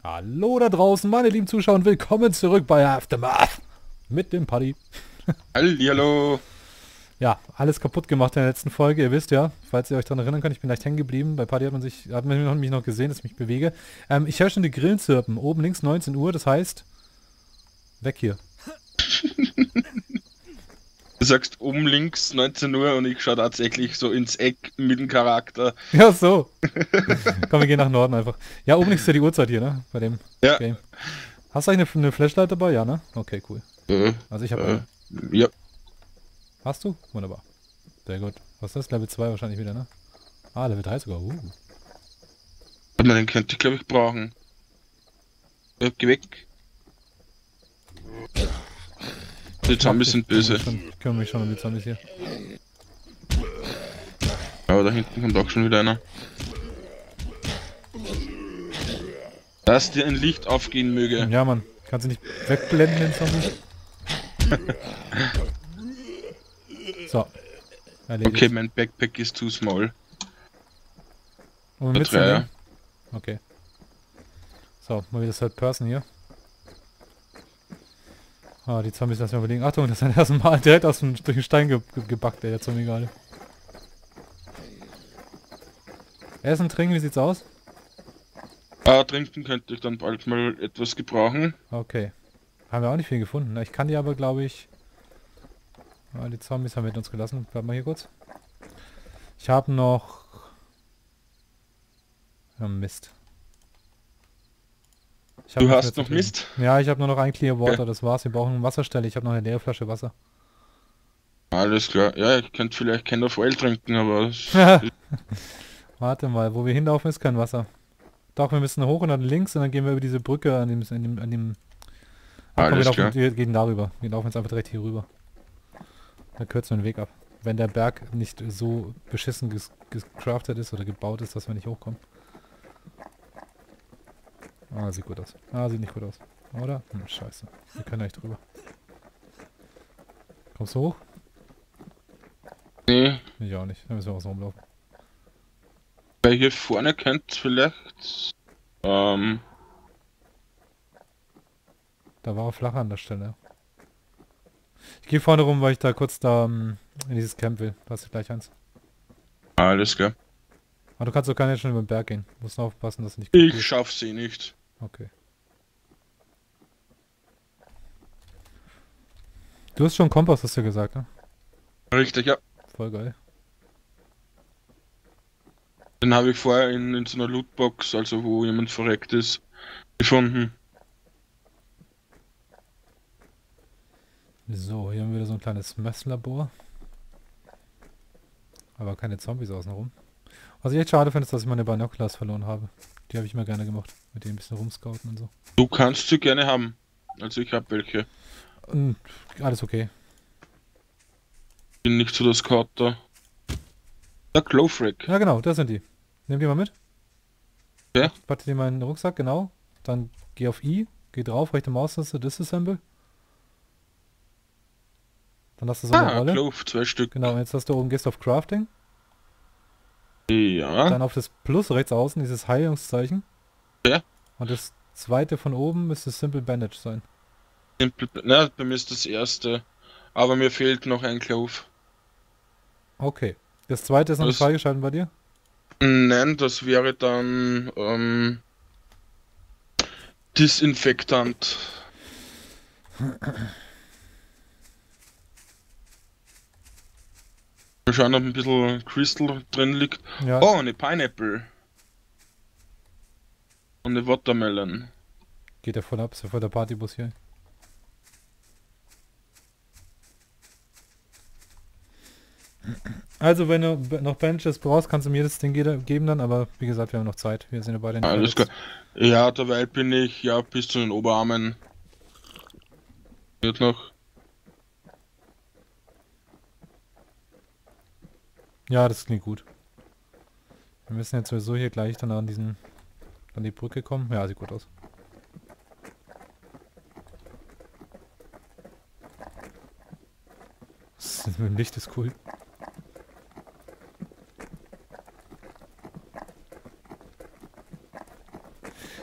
Hallo da draußen, meine lieben Zuschauer, und willkommen zurück bei Aftermath mit dem Paddy. Hallihallo. Ja, alles kaputt gemacht in der letzten Folge. Ihr wisst ja, falls ihr euch daran erinnern könnt, ich bin leicht hängen geblieben. Bei Paddy hat man mich noch gesehen, dass ich mich bewege. Ich höre schon die Grillen zirpen. Oben links 19 Uhr, das heißt, weg hier. Du sagst oben links 19 Uhr und ich schaue tatsächlich so ins Eck mit dem Charakter. Ja, so. Komm, wir gehen nach Norden einfach. Ja, oben links ist ja die Uhrzeit hier, ne? Bei dem Ja. Game. Hast du eigentlich eine Flashlight dabei? Ja, ne? Okay, cool. Äh, Also ich habe äh, eine. ja. Hast du? Wunderbar. Sehr gut. Was ist das? Level 2 wahrscheinlich wieder, ne? Ah, Level 3 sogar. Aber den könnte ich glaube ich brauchen. Geh weg. Die Zombies sind böse. Ich kümmere mich schon um die Zombies hier. Aber da hinten kommt auch schon wieder einer. Dass dir ein Licht aufgehen möge. Ja, Mann. Kannst du nicht wegblenden, den Zombie? So. Erledigt. Okay, mein Backpack ist too small. Und mitzunehmen? Okay. So, mal wieder Third Person hier. Ah, die Zombies lassen wir überlegen. Achtung, das ist ein erstes Mal direkt durch den Stein gebackt, ey, der Zombie gerade. Essen, trinken, wie sieht's aus? Trinken könnte ich dann bald mal etwas gebrauchen. Okay. Haben wir auch nicht viel gefunden. Ich kann die aber, glaube ich... Ah, die Zombies haben mit uns gelassen. Bleib mal hier kurz. Ich habe noch... Ja, Mist. Du hast noch Mist? Ja, ich habe nur noch ein Clear Water, Okay. das war's. Wir brauchen eine Wasserstelle. Ich habe noch eine leere Flasche Wasser. Alles klar. Ja, ich könnte vielleicht Kind of Oil trinken, aber das Warte mal, wo wir hinlaufen ist kein Wasser. Doch, wir müssen hoch und dann links und dann gehen wir über diese Brücke an dem Ach komm, alles klar. wir gehen darüber. Wir laufen jetzt einfach direkt hier rüber. Dann kürzen wir den Weg ab. Wenn der Berg nicht so beschissen gecraftet ist oder gebaut ist, dass wir nicht hochkommen. Ah, sieht gut aus. Ah, sieht nicht gut aus. Oder? Scheiße. Wir können nicht drüber. Kommst du hoch? Nee, Ich auch nicht. Dann müssen wir auch so rumlaufen. weil hier vorne könnte vielleicht. Ähm, Da war er flacher an der Stelle. Ich gehe vorne rum, weil ich da kurz in dieses Camp will. Da hast du gleich eins. alles klar. Aber du kannst doch gar nicht schon über den Berg gehen. Musst nur aufpassen, dass du nicht Ich gehst. schaff's eh nicht. Okay. Du hast schon Kompass, hast du gesagt, ne? Richtig, ja. Voll geil. Den habe ich vorher in so einer Lootbox, also wo jemand verreckt ist, gefunden. So, hier haben wir wieder so ein kleines Messlabor. Aber keine Zombies außenrum. Was ich echt schade finde, ist, dass ich meine Binoculars verloren habe. Die habe ich immer gerne gemacht. Mit denen ein bisschen rumscouten und so. Du kannst sie gerne haben. Also ich habe welche. Und alles okay. Bin nicht so der Scouter. Der Glowfrag. Ja genau, das sind die. Nimm die mal mit. Ja. Pack die mal in den Rucksack, genau. Dann geh auf I, geh drauf, rechte Maustaste, Disassemble. Dann hast du so eine Rolle. Glow, 2 Stück. Genau, und jetzt hast du oben, gehst auf Crafting. Ja. Dann auf das Plus rechts außen, dieses Heilungszeichen. Ja. Und das zweite von oben müsste Simple Bandage sein. Na, bei mir ist das erste. Aber mir fehlt noch ein Glove. Okay. Das zweite ist noch nicht freigeschaltet bei dir? Nein, das wäre dann Disinfektant. Mal schauen, ob ein bisschen Crystal drin liegt. Ja. Oh, eine Pineapple. Und eine Watermelon. Geht ja voll ab, ist ja voll der Partybus hier. Also wenn du noch Bandages brauchst, kannst du mir das Ding geben dann, aber wie gesagt, wir haben noch Zeit. Wir sind ja beide nicht Alles klar. verletzt. Ja, dabei bin ich ja bis zu den Oberarmen. Wird noch. Ja, das klingt gut. Wir müssen jetzt sowieso hier gleich dann an die Brücke kommen. Ja, sieht gut aus. Das mit dem Licht ist cool.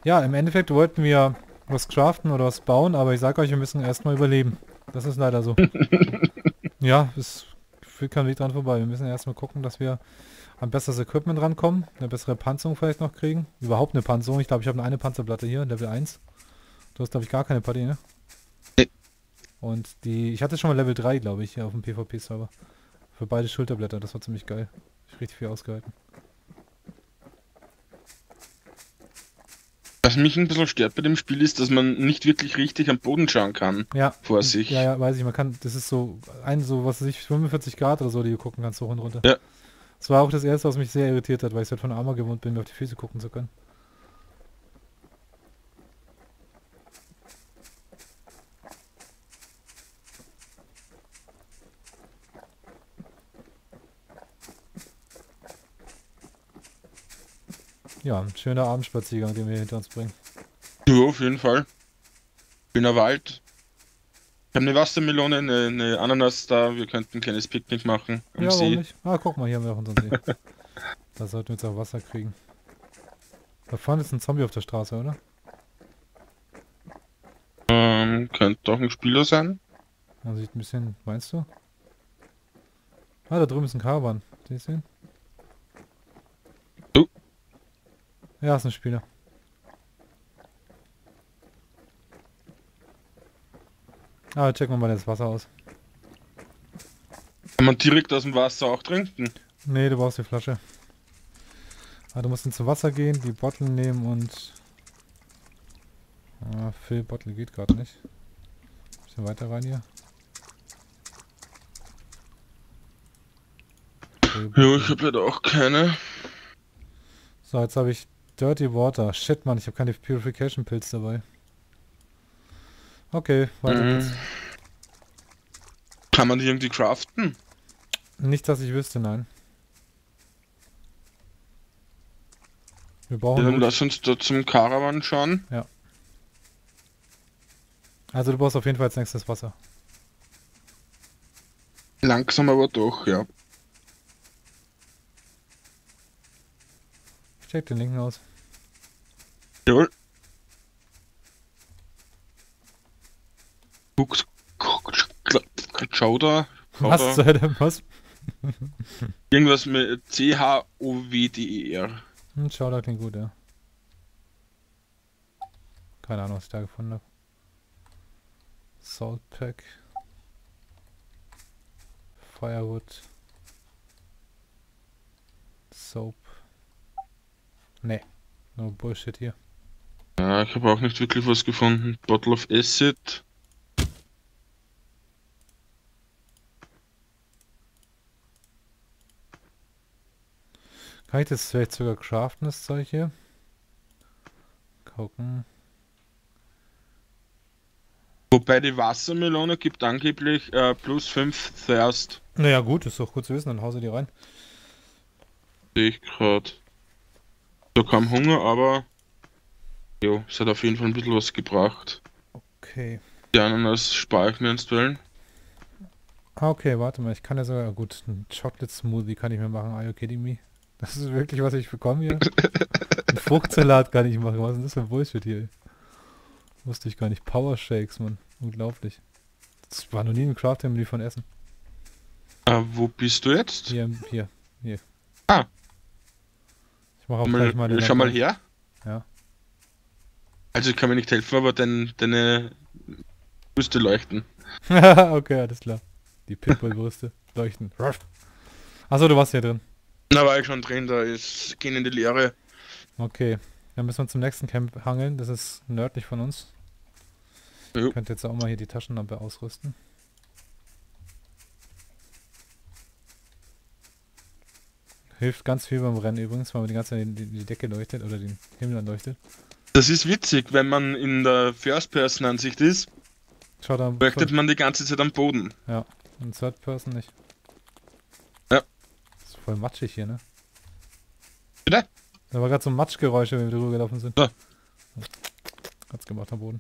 Ja, im Endeffekt wollten wir was craften oder was bauen, aber ich sag euch, wir müssen erstmal überleben. Das ist leider so. Ja, es führt kein Weg dran vorbei. Wir müssen erstmal gucken, dass wir an besseres Equipment rankommen, eine bessere Panzerung vielleicht noch kriegen. Überhaupt eine Panzerung. Ich glaube, ich habe eine Panzerplatte hier, Level 1. Du hast, glaube ich, gar keine Partie, ne? Nee. Und die, ich hatte schon mal Level 3, glaube ich, hier auf dem PvP-Server. Für beide Schulterblätter, das war ziemlich geil. Ich richtig viel ausgehalten. Was mich ein bisschen stört bei dem Spiel ist, dass man nicht wirklich richtig am Boden schauen kann. Ja, Vor sich. ja, weiß ich, man kann, das ist so, so, was weiß ich, 45 Grad oder so, die du gucken kannst, hoch und runter. Ja. Das war auch das erste, was mich sehr irritiert hat, weil ich halt von Arma gewohnt bin, mir auf die Füße gucken zu können. Ja, ein schöner Abendspaziergang, den wir hinter uns bringen. Ja, auf jeden Fall. Schöner Wald. Ich habe eine Wassermelone, eine Ananas da. Wir könnten ein kleines Picknick machen am Ja, warum See. nicht? Ah, guck mal, hier haben wir auch unseren See. Da sollten wir jetzt auch Wasser kriegen. Da vorne ist ein Zombie auf der Straße, oder? Könnte doch ein Spieler sein. Man sieht ein bisschen, meinst du? Ah, da drüben ist ein Karawan. Siehst du ihn? Oh. Ja, ist ein Spieler. Ah, checken wir mal das Wasser aus. Kann man direkt aus dem Wasser auch trinken? Nee, du brauchst die Flasche. Ah, du musst ins Wasser gehen, die Bottle nehmen und... Ah, Fill Bottle geht gerade nicht. Bisschen weiter rein hier. Ja, ich habe leider auch keine. So, jetzt habe ich Dirty Water. Shit, Mann, ich habe keine Purification Pills dabei. Okay, weiter geht's. Kann man die irgendwie craften? Nicht, dass ich wüsste, nein. Wir Ja, brauchen dann Loot. lass uns da zum Caravan schauen. Ja. Also du brauchst auf jeden Fall als nächstes Wasser. Langsam aber doch, ja. Ich check den linken aus. Jawohl. Schau da. Was zur Hölle? Was? Irgendwas mit CHOWDER. Schau, da klingt gut, ja. Keine Ahnung, was ich da gefunden habe. Salt Pack. Firewood. Soap. Nee. No Bullshit hier. Ja, ich habe auch nicht wirklich was gefunden. Bottle of Acid. Kann ich das vielleicht sogar craften, das Zeug hier? Gucken. Wobei die Wassermelone gibt angeblich plus 5 Thirst. Naja gut, ist doch gut zu wissen, dann hause die rein. Sehe ich gerade. Da kam Hunger, aber jo, es hat auf jeden Fall ein bisschen was gebracht. Okay. Die Ananas spare ich mir einstweilen. Ah, okay, warte mal, ich kann ja sogar, gut, ein Chocolate Smoothie kann ich mir machen, are you kidding me? Das ist wirklich, was ich bekomme hier? Ein Fruchtsalat kann ich machen, was ist denn das für Bullshit hier? Wusste ich gar nicht. Power Shakes, Mann. Unglaublich. Das war noch nie ein Craft-Menü von Essen. Wo bist du jetzt? Hier. Ah. Ich mache auch gleich mal den Schau mal Account. her. Ja. Also ich kann mir nicht helfen, aber deine Brüste leuchten. Okay, alles klar. Die Pitbull-Brüste leuchten. Achso, du warst hier drin. Da war ich schon drin, da ist gehen in die Leere. Okay. Dann müssen wir zum nächsten Camp hangeln. Das ist nördlich von uns. Jo. Könnt jetzt auch mal hier die Taschenlampe ausrüsten. Hilft ganz viel beim Rennen übrigens, weil man die ganze Zeit die Decke leuchtet oder den Himmel anleuchtet. Das ist witzig, wenn man in der First-Person-Ansicht ist, Schaut da. leuchtet man die ganze Zeit am Boden. Ja, in Third Person nicht. Ja. Das ist voll matschig hier, ne? Bitte? Da war gerade so Matschgeräusche, wenn wir drüber gelaufen sind. Ja. Hat's gemacht am Boden.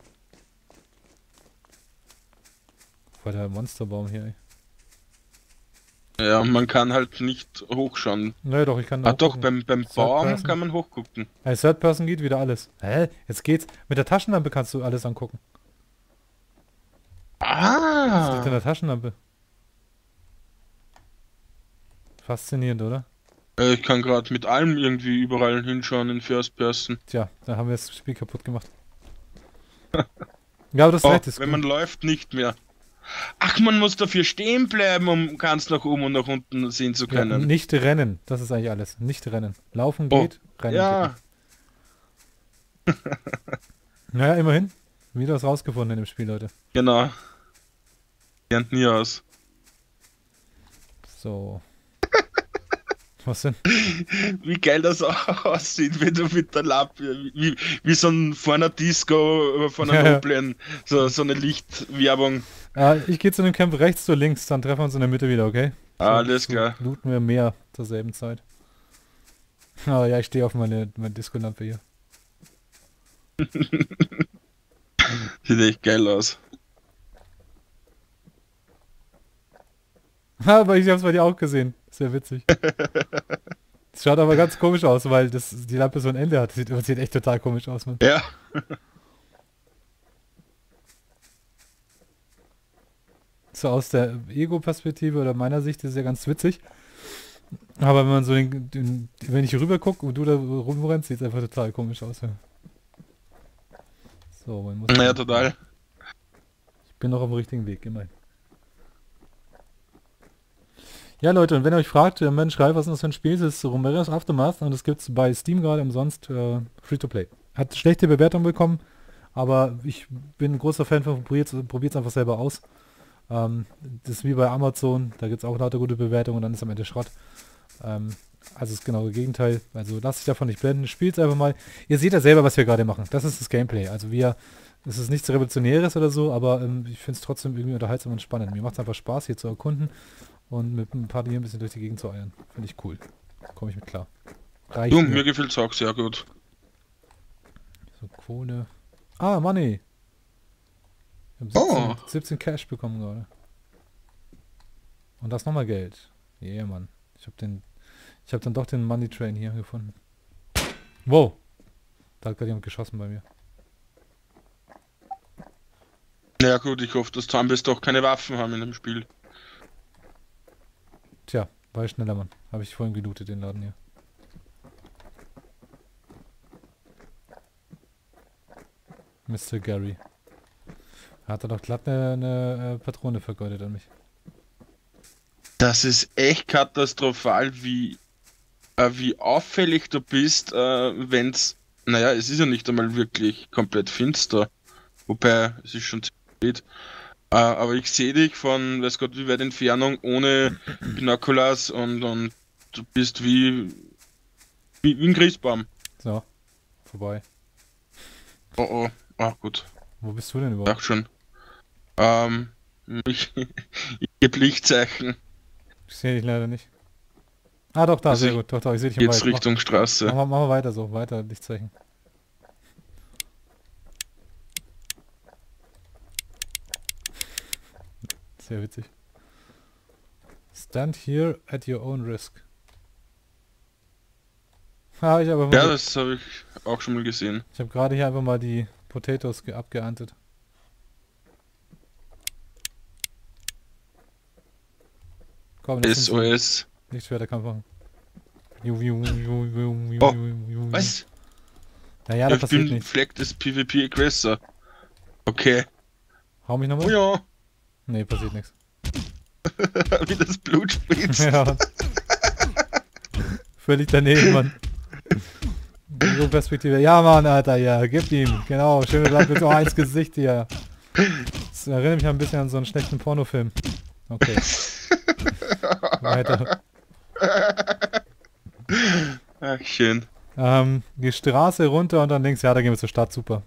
Voll der Monsterbaum hier, ey. Ja, man kann halt nicht hochschauen. Naja doch, ich kann Ah auch doch, gucken. beim Third Baum Person. kann man hochgucken. Bei Third Person geht wieder alles. Hä? Jetzt geht's. Mit der Taschenlampe kannst du alles angucken. Das liegt in Ah! der Taschenlampe. Faszinierend, oder? Ich kann gerade mit allem irgendwie überall hinschauen in First Person. Tja, da haben wir das Spiel kaputt gemacht. Ja, aber das Oh, recht ist wenn gut. man läuft, nicht mehr. Ach, man muss dafür stehen bleiben, um ganz nach oben und nach unten sehen zu Ja, können. nicht rennen. Das ist eigentlich alles. Nicht rennen. Laufen Oh, geht, rennen geht ja. nicht. Naja, immerhin. Wieder was rausgefunden in dem Spiel, Leute. Genau. Lernt nie aus. So. Was denn? Wie geil das aussieht, wenn du mit der Lampe, wie so ein vor einer Disco, vor einer Ja, ja. Noblen, so eine Lichtwerbung. Ich gehe zu dem Camp rechts, du links, dann treffen wir uns in der Mitte wieder, okay? Alles So klar. looten wir mehr zur selben Zeit. Ah ja, ich stehe auf meine Disco-Lampe hier. Sieht echt geil aus. Aber ich hab's bei dir auch gesehen. Sehr witzig. Es schaut aber ganz komisch aus, weil die Lampe so ein Ende hat. Sieht echt total komisch aus, Mann. Ja. So aus der Ego-Perspektive oder meiner Sicht ist es ja ganz witzig. Aber wenn man so wenn ich rüber gucke und du da rumrennst, sieht es einfach total komisch aus. Ja. So, man muss. Naja, total. Ich bin noch auf dem richtigen Weg, immerhin. Ja, Leute, und wenn ihr euch fragt, Mensch, Ralf, was ist das für ein Spiel? Das ist Romero's Aftermath und das gibt es bei Steam gerade umsonst Free-to-Play. Hat schlechte Bewertungen bekommen, aber ich bin ein großer Fan von, probiert es einfach selber aus. Das ist wie bei Amazon, da gibt es auch lauter gute Bewertungen und dann ist am Ende Schrott. Also das genaue Gegenteil. Also lasst euch davon nicht blenden, spielt es einfach mal. Ihr seht ja selber, was wir gerade machen. Das ist das Gameplay. Also es ist nichts Revolutionäres oder so, aber ich finde es trotzdem irgendwie unterhaltsam und spannend. Mir macht es einfach Spaß, hier zu erkunden und mit ein paar Dinge ein bisschen durch die Gegend zu eiern. Finde ich cool. Komme ich mit klar. Reicht Du, mir. mir gefällt es auch sehr gut. So, Kohle. Ah, Money. Ich habe 17, Oh. 17 Cash bekommen gerade. Und das nochmal Geld. Yeah, Mann. Ich habe dann doch den Money Train hier gefunden. Wow. Da hat gerade jemand geschossen bei mir. Ja gut, ich hoffe, dass Zombies doch keine Waffen haben in dem Spiel. Tja, war ich schneller, Mann. Habe ich vorhin gelootet, den Laden hier. Mr. Gary. Hat er doch glatt eine Patrone vergeudet an mich. Das ist echt katastrophal, wie auffällig du bist, wenn's. Naja, es ist ja nicht einmal wirklich komplett finster. Wobei, es ist schon ziemlich spät. Aber ich sehe dich von, weiß Gott, wie weit Entfernung ohne Binoculars und du bist wie ein Christbaum. So, vorbei. Oh oh, ah gut, Wo bist du denn überhaupt? auch schon. Ähm, ich gebe Lichtzeichen. Ich sehe dich leider nicht. Ah, doch, da, Also sehr ich- gut. Doch, ich sehe dich im Jetzt Wald. Richtung Straße. Machen wir weiter so. Weiter Lichtzeichen. Sehr witzig. Stand here at your own risk. Ah, ich habe Ja, das habe ich auch schon mal gesehen. ich habe gerade hier einfach mal die Potatoes abgeerntet. Komm, lass uns SOS. nicht schwer der Kampf machen. Oh, Was? Naja, da Ich passiert bin nichts. Fleck des PvP Aggressor. Okay. Hau mich Oh nochmal? ja, Nee, passiert nichts. wie das Blut spritzt. Ja. Völlig daneben, Mann. So Perspektive. Ja, Mann, Alter, ja, gib ihm. Genau, schöne Lampe, so ins Gesicht hier. Das erinnert mich ein bisschen an so einen schlechten Pornofilm. Okay. Weiter. Ach, schön. Die Straße runter und dann links. Ja, da gehen wir zur Stadt. Super.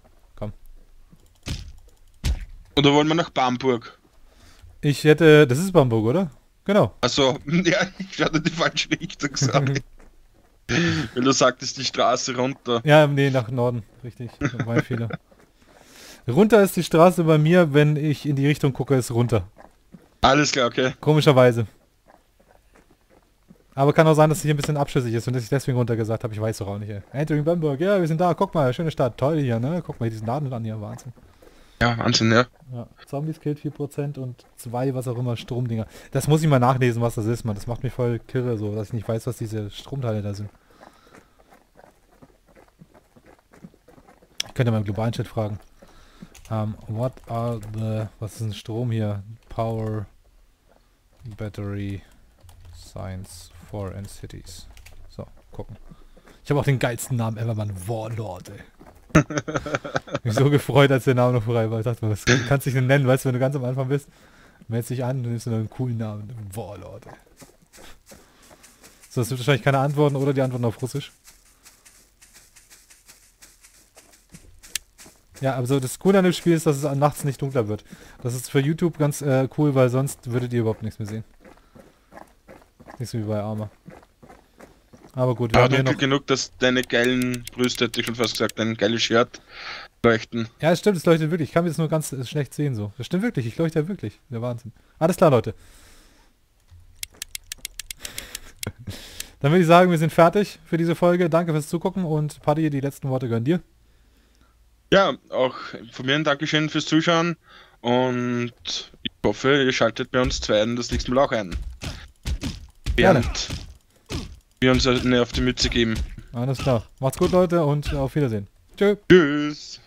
Oder wollen wir nach Bamberg? Das ist Bamberg, oder? Genau. Also, ja, ich hatte die falsche Richtung gesagt. Weil du sagtest die Straße runter. Ja, nee, nach Norden. Richtig. Das war mein Fehler. Runter ist die Straße bei mir, wenn ich in die Richtung gucke, ist runter. Alles klar, okay. Komischerweise. Aber kann auch sein, dass es hier ein bisschen abschüssig ist und dass ich deswegen runtergesagt habe. Ich weiß doch auch nicht, ey. Entering Bamberg, ja, wir sind da. Guck mal, schöne Stadt. Toll hier, ne? Guck mal, diesen Laden an hier. Wahnsinn. Ja, Wahnsinn, ja. Ja. Zombies killt 4% und 2, was auch immer, Stromdinger. Das muss ich mal nachlesen, was das ist, man. Das macht mich voll kirre, so, dass ich nicht weiß, was diese Stromteile da sind. Ich könnte mal im globalen Chat fragen. What are the... Was ist ein Strom hier? Power... Battery... Science for and Cities. So, gucken. Ich habe auch den geilsten Namen ever, Mann. Warlord, ey. Mich so gefreut, als der Name noch frei war. Ich dachte, was kannst du dich denn nennen, weißt du, wenn du ganz am Anfang bist? Meldest dich an, dann nimmst du einen coolen Namen. Warlord, ey. So, das wird wahrscheinlich keine Antworten oder die Antworten auf Russisch. Ja, aber so das Coole an dem Spiel ist, dass es nachts nicht dunkler wird. Das ist für YouTube ganz cool, weil sonst würdet ihr überhaupt nichts mehr sehen. Nicht so wie bei Arma. Aber gut, wir Aber haben hier dunkel noch... genug, dass deine geilen Brüste, hätte ich schon fast gesagt, dein geiles Shirt leuchten. Ja, es stimmt, es leuchtet wirklich. Ich kann jetzt nur ganz schlecht sehen so. Das stimmt wirklich, ich leuchte ja wirklich. Der Wahnsinn. Alles klar, Leute. Dann würde ich sagen, wir sind fertig für diese Folge. Danke fürs Zugucken und Paddy, die letzten Worte gehören dir. Ja, auch von mir ein Dankeschön fürs Zuschauen und ich hoffe, ihr schaltet bei uns zweiten das nächste Mal auch ein. Gerne. Während wir uns eine auf die Mütze geben. Alles klar. Macht's gut, Leute, und auf Wiedersehen. Tschö. Tschüss.